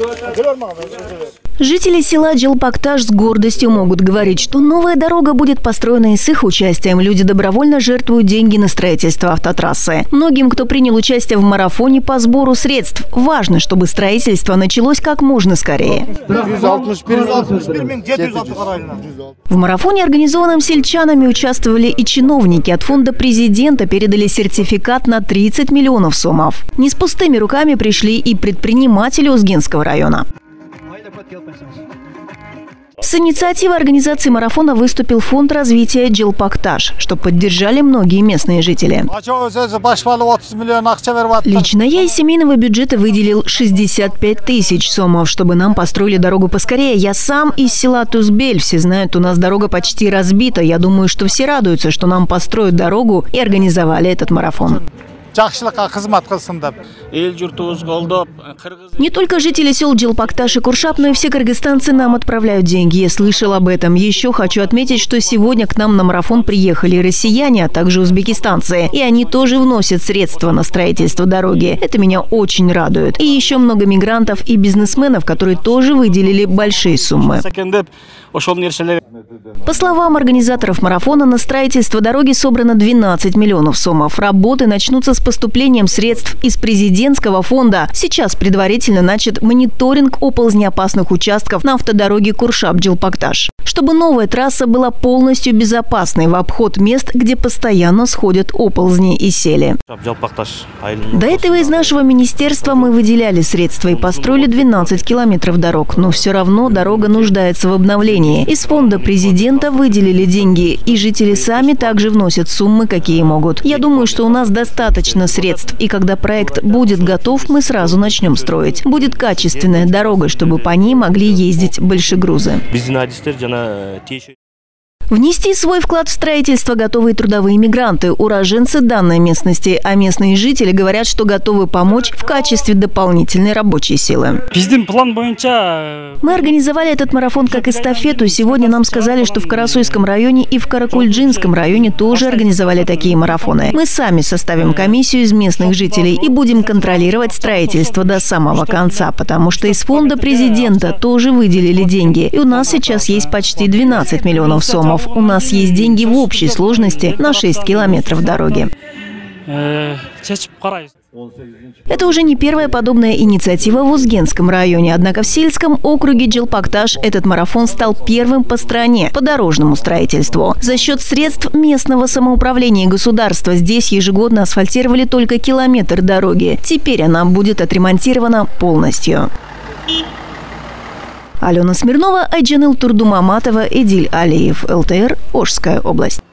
Жители села Джилпакташ с гордостью могут говорить, что новая дорога будет построена и с их участием. Люди добровольно жертвуют деньги на строительство автотрассы. Многим, кто принял участие в марафоне по сбору средств, важно, чтобы строительство началось как можно скорее. В марафоне, организованном сельчанами, участвовали и чиновники. От фонда президента передали сертификат на 30 миллионов сомов. Не с пустыми руками пришли и предприниматели Узгенского района. С инициативой организации марафона выступил фонд развития Джилпакташ, что поддержали многие местные жители. Лично я из семейного бюджета выделил 65 тысяч сомов, чтобы нам построили дорогу поскорее. Я сам из села Тузбель. Все знают, у нас дорога почти разбита. Я думаю, что все радуются, что нам построят дорогу и организовали этот марафон. Не только жители сел Джилпакташ и Куршап, но и все кыргызстанцы нам отправляют деньги. Я слышал об этом. Еще хочу отметить, что сегодня к нам на марафон приехали россияне, а также узбекистанцы. И они тоже вносят средства на строительство дороги. Это меня очень радует. И еще много мигрантов и бизнесменов, которые тоже выделили большие суммы. По словам организаторов марафона, на строительство дороги собрано 12 миллионов сомов. Работы начнутся с поступлением средств из президентского фонда. Сейчас предварительно начат мониторинг оползнеопасных участков на автодороге Куршап-Джилпакташ, чтобы новая трасса была полностью безопасной в обход мест, где постоянно сходят оползни и сели. До этого из нашего министерства мы выделяли средства и построили 12 километров дорог. Но все равно дорога нуждается в обновлении. Из фонда президента выделили деньги, и жители сами также вносят суммы, какие могут. Я думаю, что у нас достаточно средств, и когда проект будет готов, мы сразу начнем строить. Будет качественная дорога, чтобы по ней могли ездить большегрузы. Внести свой вклад в строительство готовы трудовые мигранты, уроженцы данной местности, а местные жители говорят, что готовы помочь в качестве дополнительной рабочей силы. Мы организовали этот марафон как эстафету. Сегодня нам сказали, что в Карасойском районе и в Каракульджинском районе тоже организовали такие марафоны. Мы сами составим комиссию из местных жителей и будем контролировать строительство до самого конца, потому что из фонда президента тоже выделили деньги. И у нас сейчас есть почти 12 миллионов сомов. У нас есть деньги в общей сложности на 6 километров дороги. Это уже не первая подобная инициатива в Узгенском районе. Однако в сельском округе Джилпакташ этот марафон стал первым по стране по дорожному строительству. За счет средств местного самоуправления и государства здесь ежегодно асфальтировали только километр дороги. Теперь она будет отремонтирована полностью. Алена Смирнова, Айджанил Турдумаматова, Эдиль Алиев, ЛТР, Ошская область.